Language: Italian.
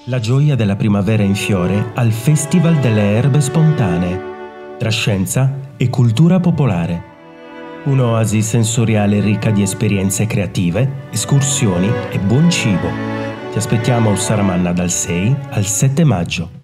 La gioia della primavera in fiore al Festival delle erbe spontanee, tra scienza e cultura popolare. Un'oasi sensoriale ricca di esperienze creative, escursioni e buon cibo. Ti aspettiamo a Ussaramanna dal 6 al 7 maggio.